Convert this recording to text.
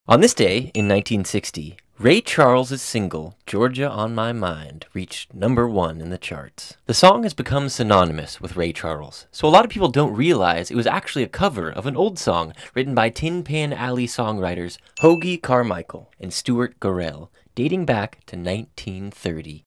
On this day in 1960, Ray Charles' single, Georgia on My Mind, reached #1 in the charts. The song has become synonymous with Ray Charles, so a lot of people don't realize it was actually a cover of an old song written by Tin Pan Alley songwriters Hoagy, Carmichael, and Stuart, Gorrell, dating back to 1930.